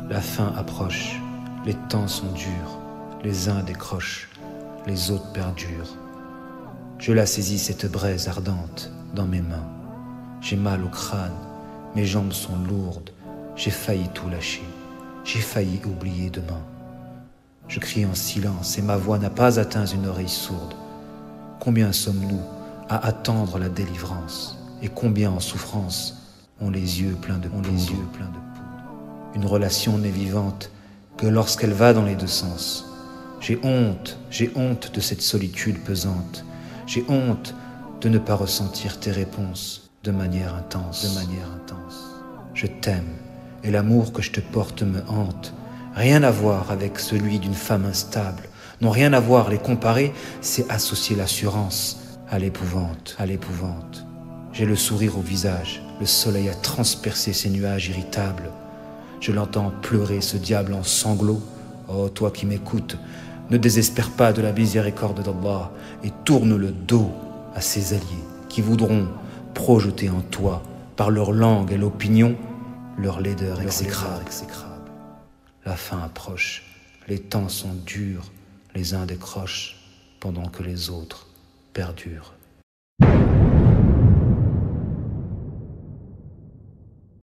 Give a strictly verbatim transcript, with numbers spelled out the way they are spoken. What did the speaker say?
La fin approche, les temps sont durs, les uns décrochent, les autres perdurent. Je la saisis cette braise ardente dans mes mains. J'ai mal au crâne, mes jambes sont lourdes, j'ai failli tout lâcher, j'ai failli oublier demain. Je crie en silence et ma voix n'a pas atteint une oreille sourde. Combien sommes-nous à attendre la délivrance et combien en souffrance ont les yeux pleins de poudre. Les yeux pleins de poudre. Une relation n'est vivante que lorsqu'elle va dans les deux sens. J'ai honte, j'ai honte de cette solitude pesante. J'ai honte de ne pas ressentir tes réponses de manière intense, de manière intense. Je t'aime et l'amour que je te porte me hante. Rien à voir avec celui d'une femme instable. Non, rien à voir, les comparer, c'est associer l'assurance à l'épouvante, à l'épouvante. J'ai le sourire au visage, le soleil a transpercé ces nuages irritables. Je l'entends pleurer ce diable en sanglots. Oh, toi qui m'écoutes, ne désespère pas de la miséricorde d'Allah et tourne le dos à ses alliés qui voudront projeter en toi, par leur langue et l'opinion, leur laideur exécrable. La fin approche, les temps sont durs, les uns décrochent pendant que les autres perdurent.